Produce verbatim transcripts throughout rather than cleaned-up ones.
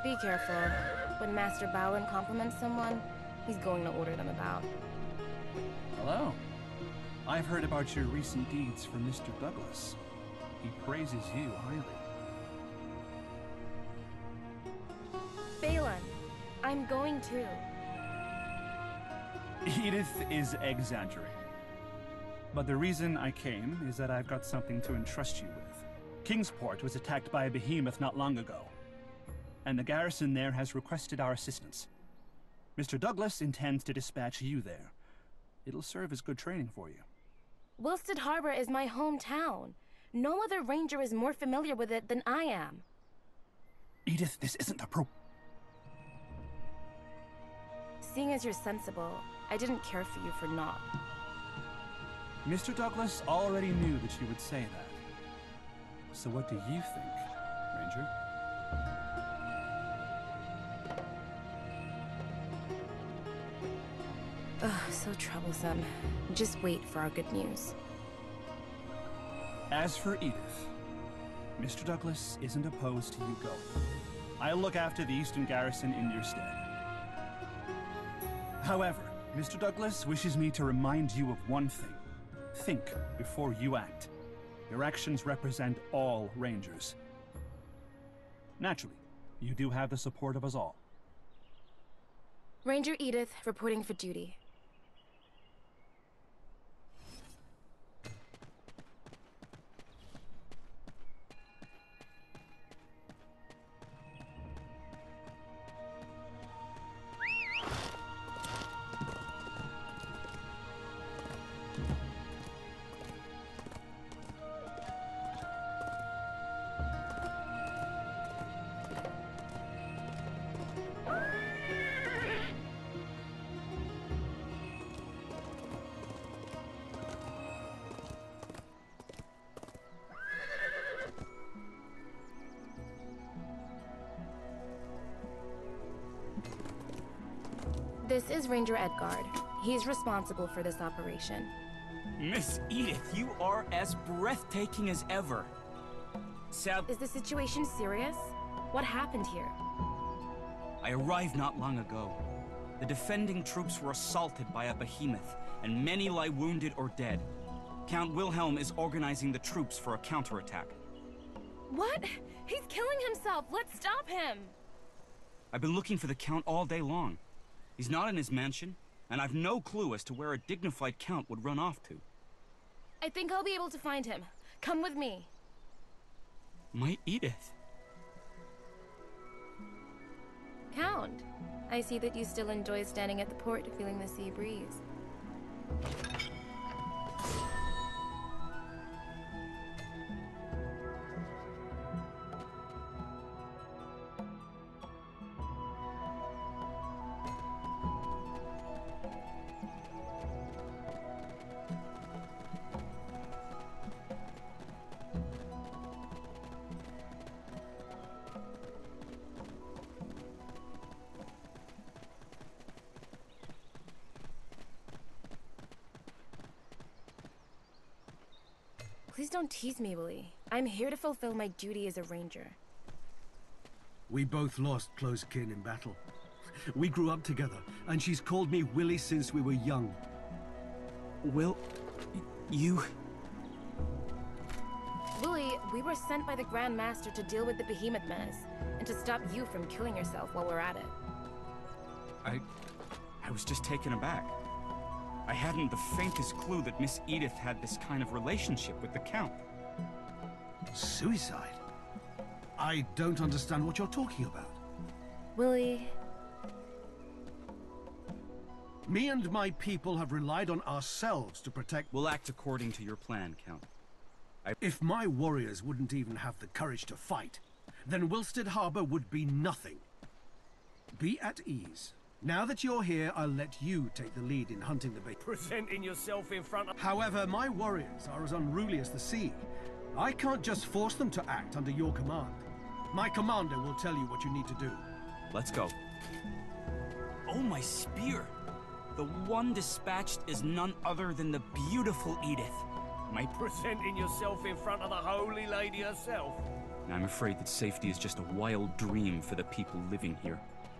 Be careful. When Master Bowen compliments someone, he's going to order them about. Hello. I've heard about your recent deeds from Mister Douglas. He praises you highly. Balin, I'm going too. Edith is exaggerating. But the reason I came is that I've got something to entrust you with. Kingsport was attacked by a behemoth not long ago, and the garrison there has requested our assistance. Mister Douglas intends to dispatch you there. It'll serve as good training for you. Willstead Harbor is my hometown. No other ranger is more familiar with it than I am. Edith, this isn't a pro- Seeing as you're sensible, I didn't care for you for not. Mister Douglas already knew that you would say that. So what do you think, Ranger? Ugh, so troublesome. Just wait for our good news. As for Edith, Mister Douglas isn't opposed to you going. I'll look after the Eastern Garrison in your stead. However, Mister Douglas wishes me to remind you of one thing. Think before you act. Your actions represent all Rangers. Naturally, you do have the support of us all. Ranger Edith, reporting for duty. This is Ranger Edgard. He's responsible for this operation. Miss Edith, you are as breathtaking as ever. Sad... Is the situation serious? What happened here? I arrived not long ago. The defending troops were assaulted by a behemoth, and many lie wounded or dead. Count Wilhelm is organizing the troops for a counterattack. What? He's killing himself! Let's stop him! I've been looking for the Count all day long. He's not in his mansion, and I've no clue as to where a dignified Count would run off to. I think I'll be able to find him. Come with me. My Edith. Count, I see that you still enjoy standing at the port feeling the sea breeze. Please don't tease me, Willie. I'm here to fulfill my duty as a ranger. We both lost close kin in battle. We grew up together, and she's called me Willie since we were young. Will... you... Willie, we were sent by the Grand Master to deal with the Behemoth menace, and to stop you from killing yourself while we're at it. I... I was just taken aback. I hadn't the faintest clue that Miss Edith had this kind of relationship with the Count. Suicide? I don't understand what you're talking about. Willie... Me and my people have relied on ourselves to protect... We'll act according to your plan, Count. I... If my warriors wouldn't even have the courage to fight, then Willstead Harbor would be nothing. Be at ease. Now that you're here, I'll let you take the lead in hunting the bait. Presenting yourself in front of... However, my warriors are as unruly as the sea. I can't just force them to act under your command. My commander will tell you what you need to do. Let's go. Oh, my spear! The one dispatched is none other than the beautiful Edith. My... Presenting yourself in front of the Holy Lady herself. And I'm afraid that safety is just a wild dream for the people living here.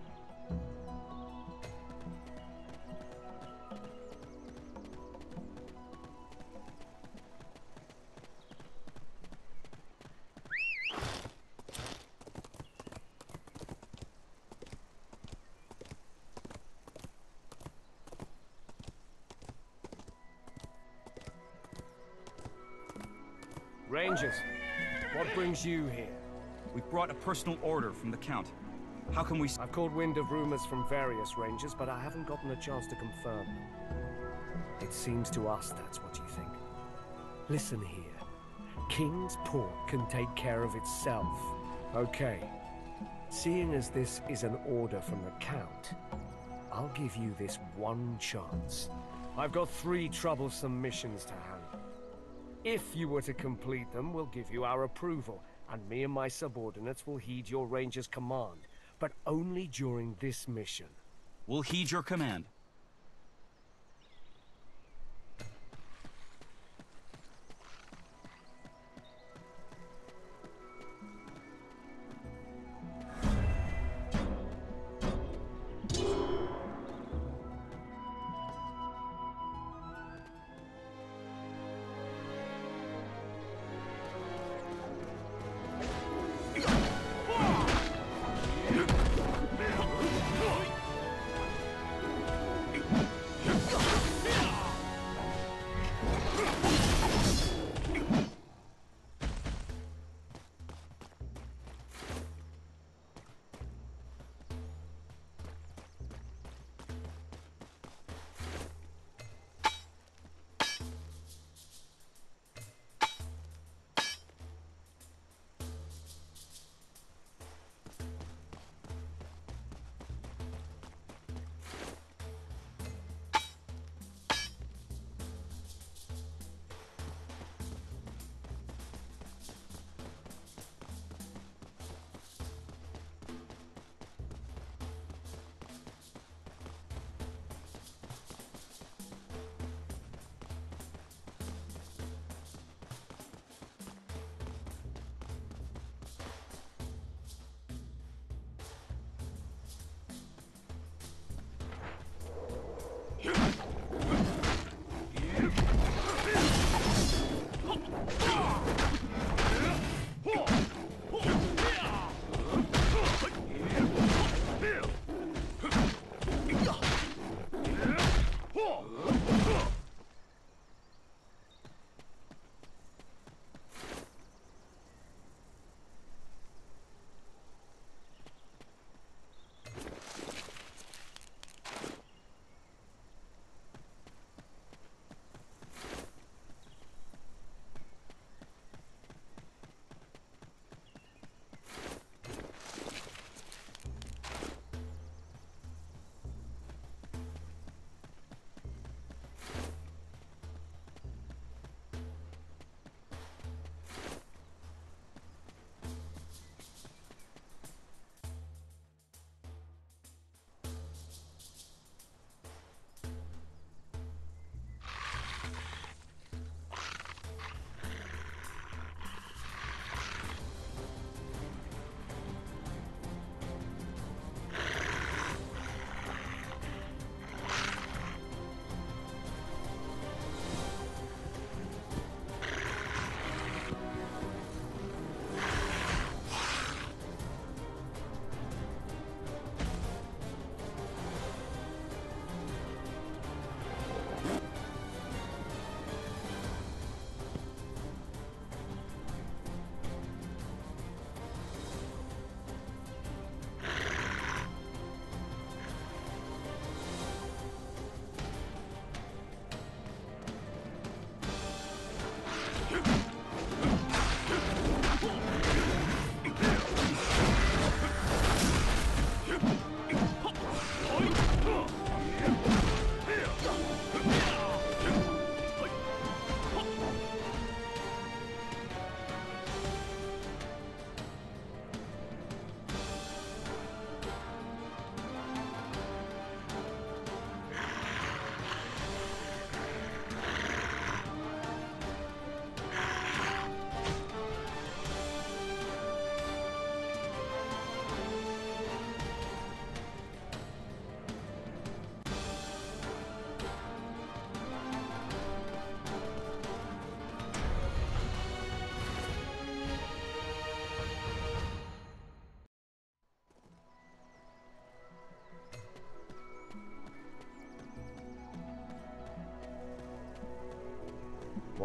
Rangers, what brings you here? We brought a personal order from the Count. How can we... I've caught wind of rumors from various rangers, but I haven't gotten a chance to confirm them. It seems to us that's what you think. Listen here. King's Port can take care of itself. Okay. Seeing as this is an order from the Count, I'll give you this one chance. I've got three troublesome missions to handle. If you were to complete them, we'll give you our approval, and me and my subordinates will heed your ranger's command, but only during this mission. We'll heed your command.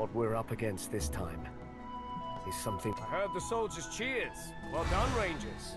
What we're up against this time is something... I heard the soldiers' cheers. Well done, Rangers.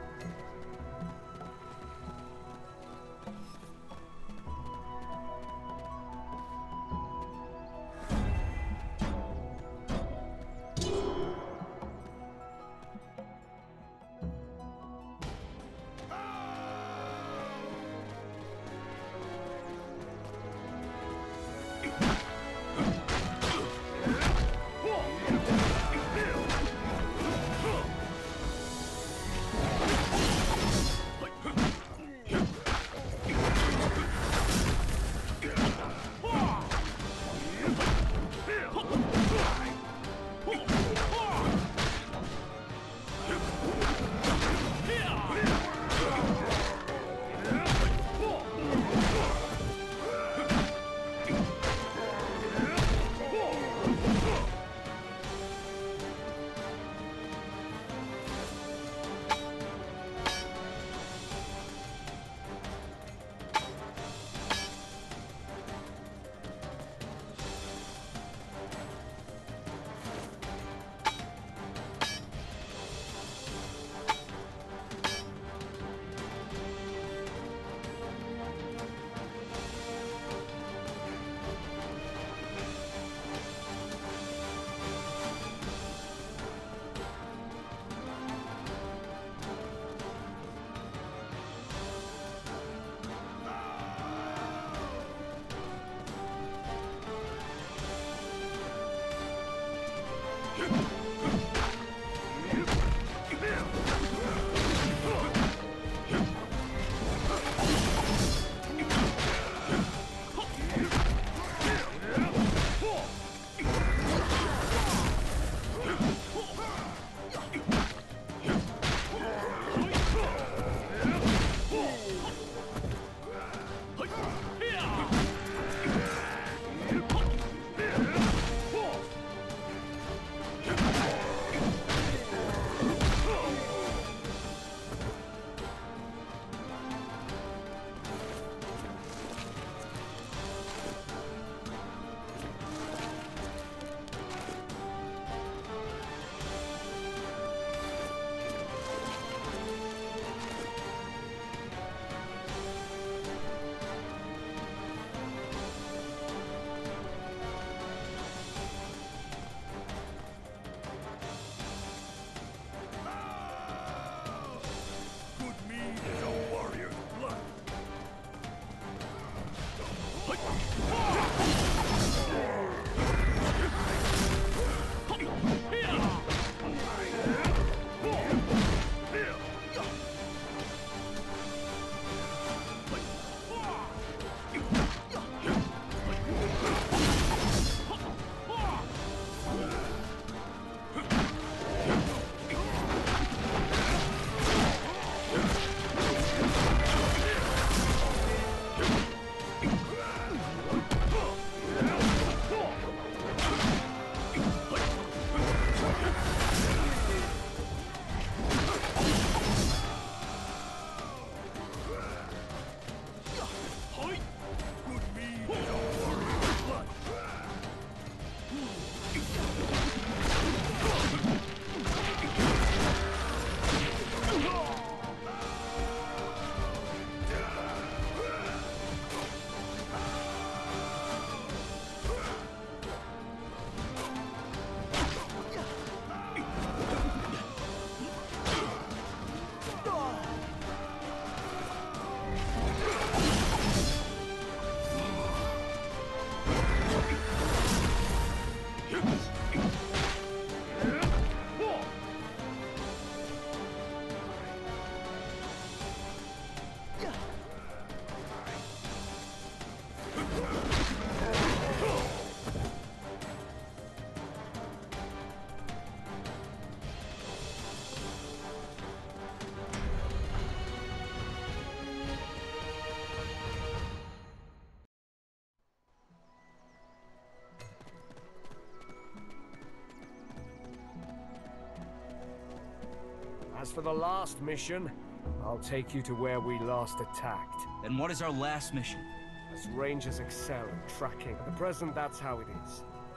As for the last mission, I'll take you to where we last attacked. Then what is our last mission? As Rangers excel at tracking. At the present, that's how it is.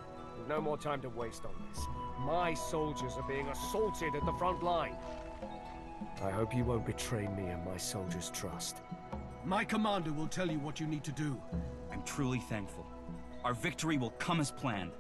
We've no more time to waste on this. My soldiers are being assaulted at the front line. I hope you won't betray me and my soldiers' trust. My commander will tell you what you need to do. I'm truly thankful. Our victory will come as planned.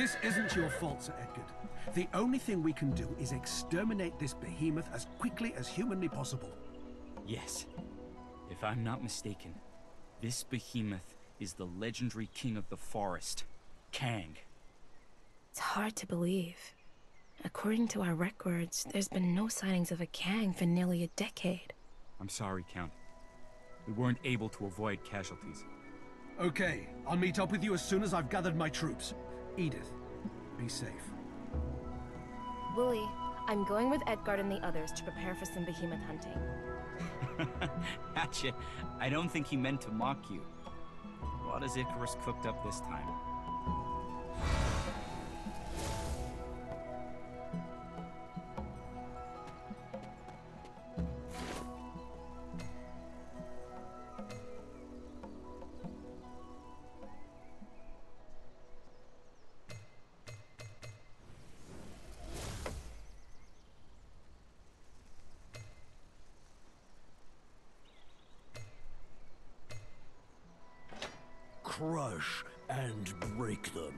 This isn't your fault, Sir Edgar. The only thing we can do is exterminate this behemoth as quickly as humanly possible. Yes. If I'm not mistaken, this behemoth is the legendary king of the forest, Kang. It's hard to believe. According to our records, there's been no sightings of a Kang for nearly a decade. I'm sorry, Count. We weren't able to avoid casualties. Okay, I'll meet up with you as soon as I've gathered my troops. Edith, be safe. Wooly, I'm going with Edgard and the others to prepare for some behemoth hunting. Hatchet, I don't think he meant to mock you. What has Icarus cooked up this time? Crush and break them.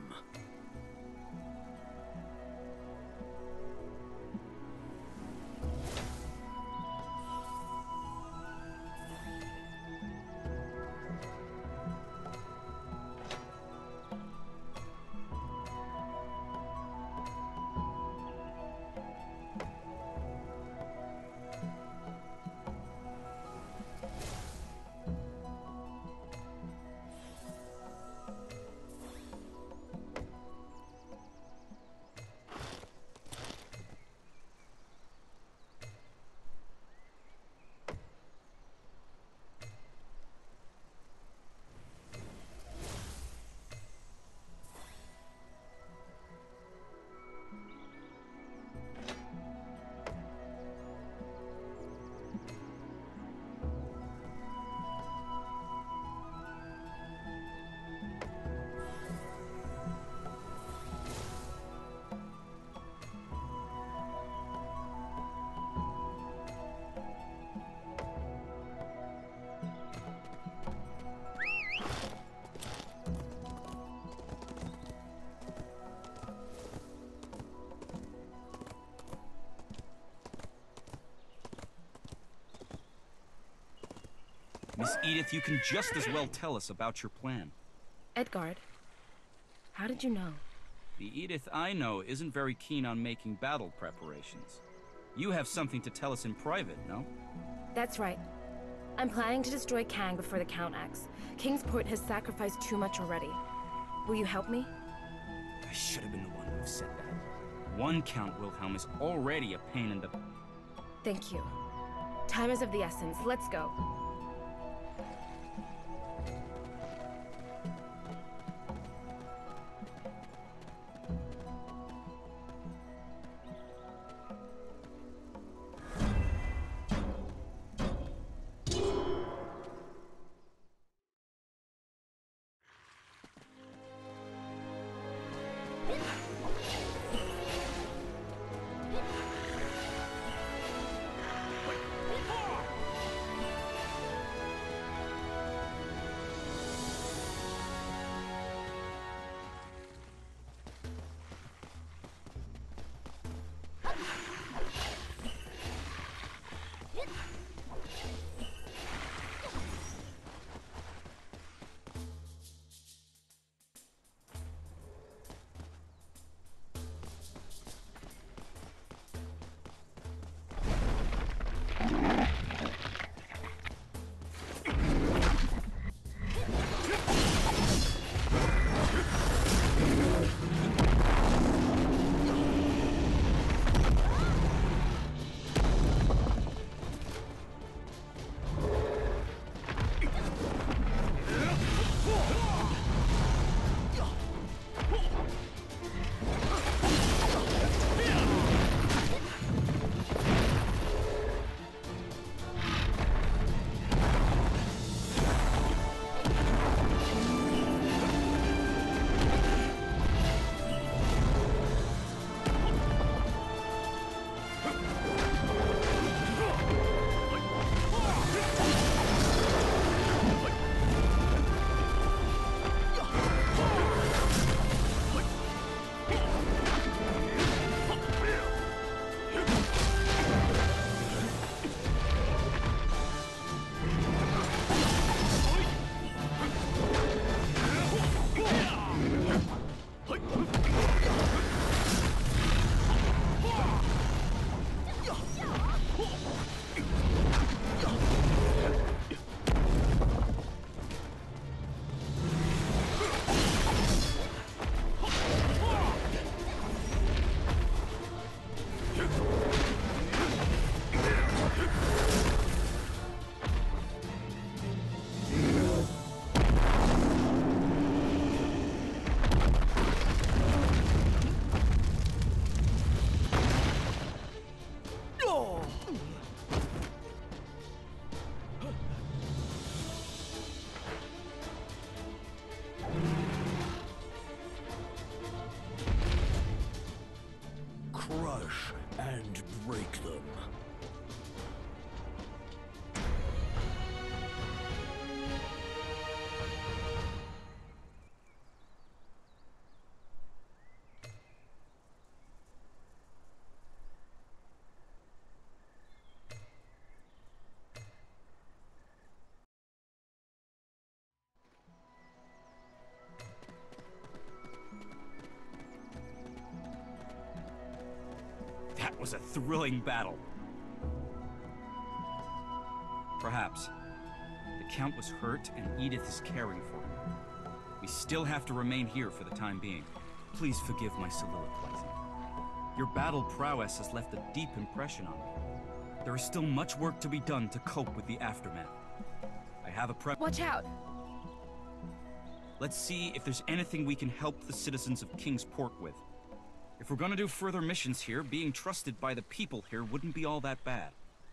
Miss Edith, you can just as well tell us about your plan. Edgard, how did you know? The Edith I know isn't very keen on making battle preparations. You have something to tell us in private, no? That's right. I'm planning to destroy Kang before the Count acts. Kingsport has sacrificed too much already. Will you help me? I should have been the one who said that. One Count Wilhelm is already a pain in the... Thank you. Time is of the essence. Let's go. was a thrilling battle. Perhaps. The Count was hurt, and Edith is caring for him. We still have to remain here for the time being. Please forgive my soliloquizing. Your battle prowess has left a deep impression on me. There is still much work to be done to cope with the aftermath. I have a pre- Watch out! Let's see if there's anything we can help the citizens of Kingsport with. If we're gonna do further missions here, being trusted by the people here wouldn't be all that bad.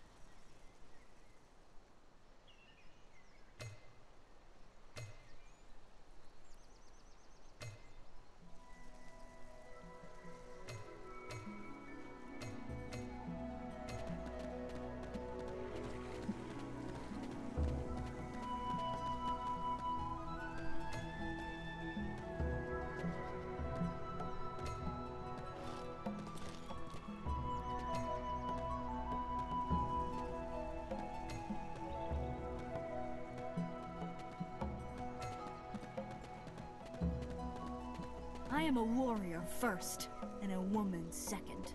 I am a warrior first, and a woman second.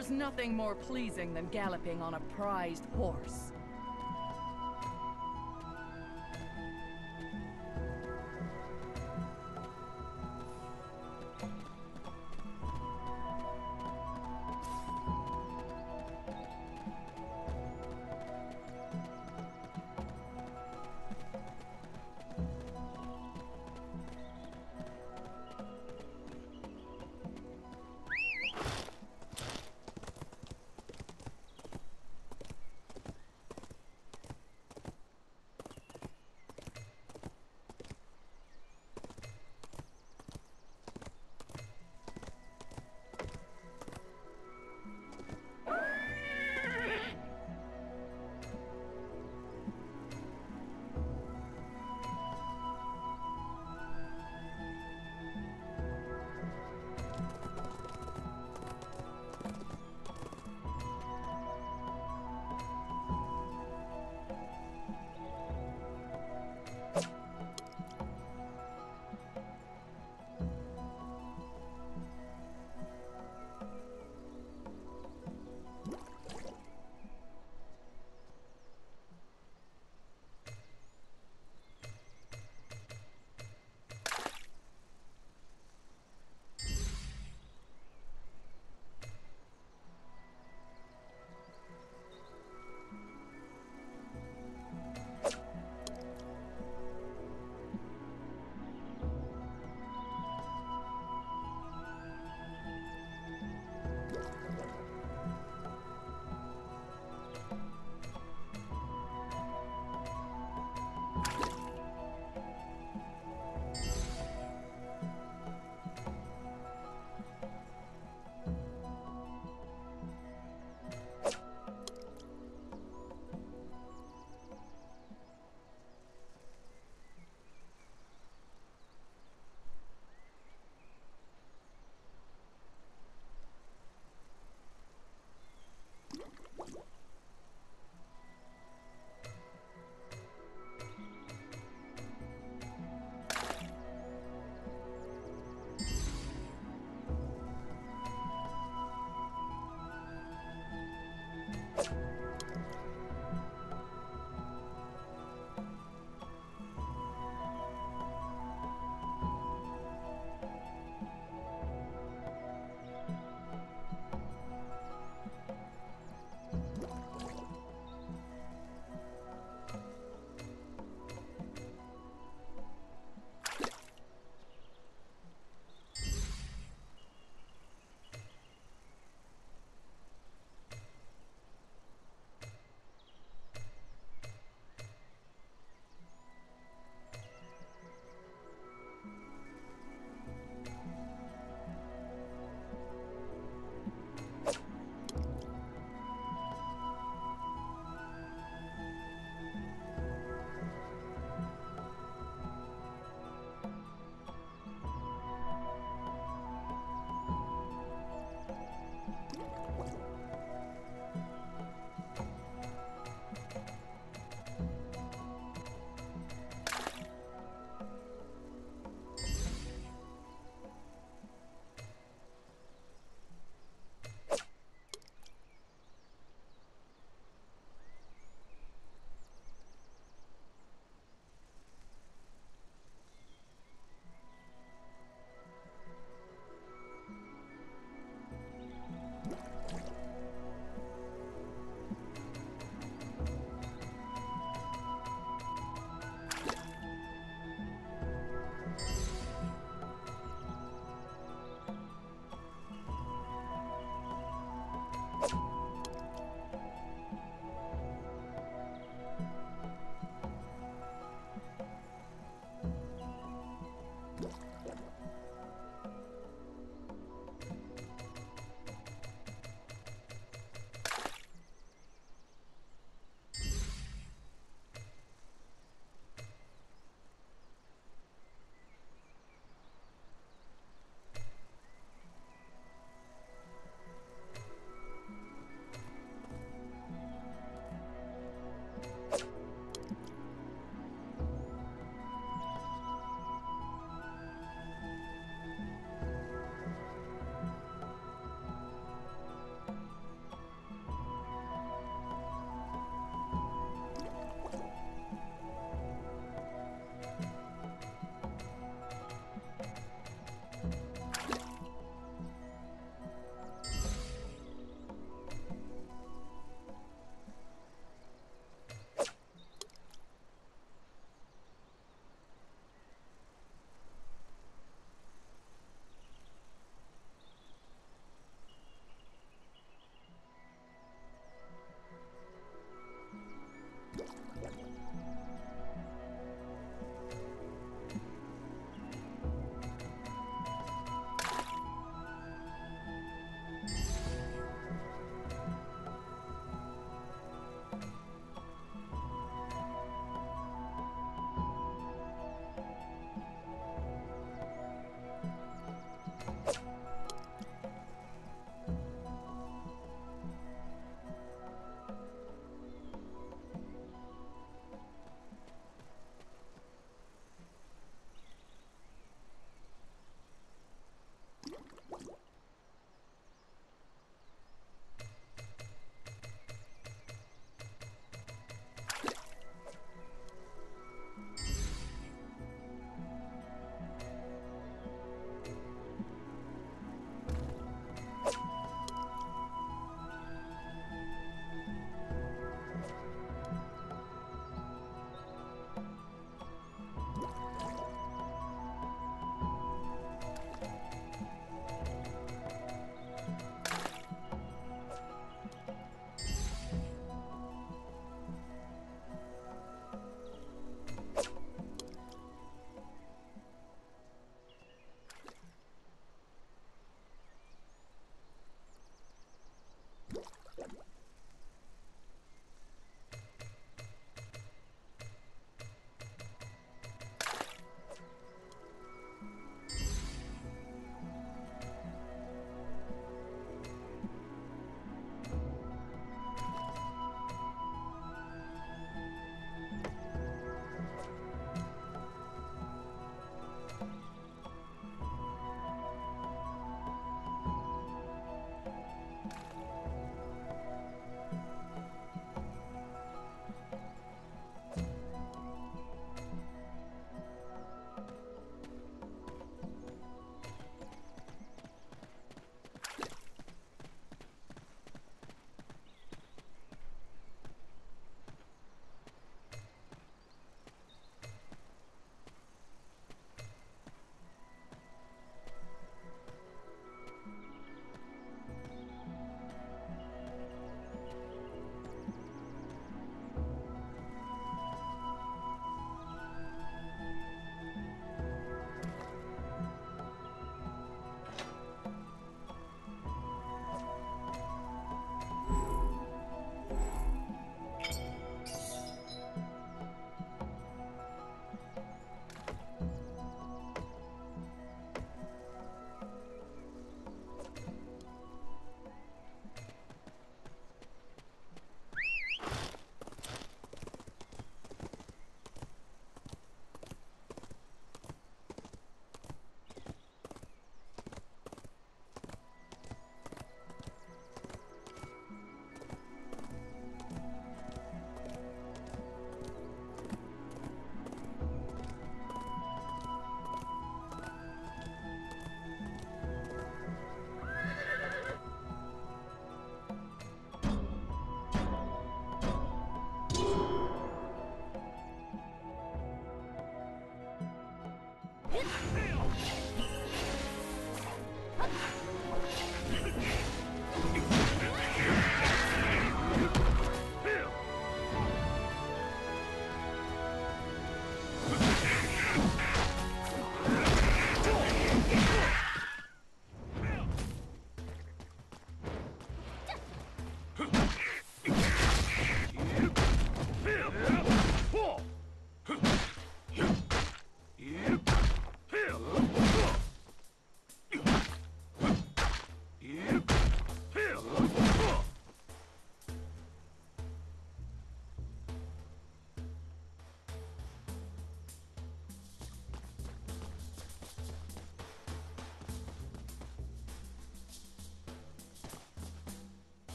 There's nothing more pleasing than galloping on a prized horse.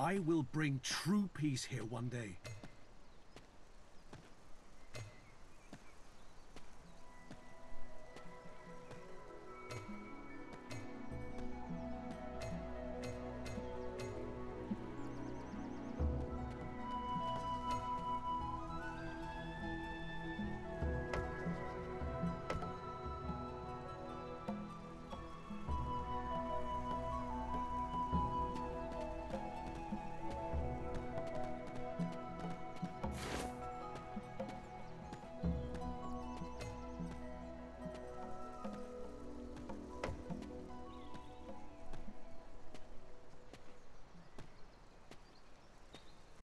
I will bring true peace here one day.